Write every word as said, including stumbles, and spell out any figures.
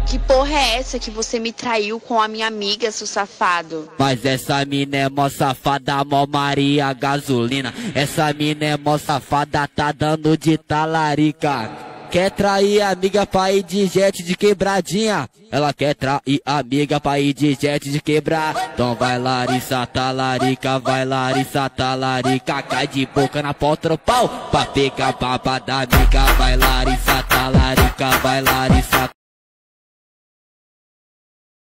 Que porra é essa que você me traiu com a minha amiga, seu safado? Mas essa mina é mó safada, mó Maria gasolina. Essa mina é mó safada, tá dando de talarica. Quer trair a amiga pra ir de jet de quebradinha? Ela quer trair a amiga pra ir de jet de quebrar. Então vai Larissa, talarica, vai Larissa, talarica. Cai de boca na porta do pau pra pegar baba da amiga. Vai Larissa, talarica, vai Larissa.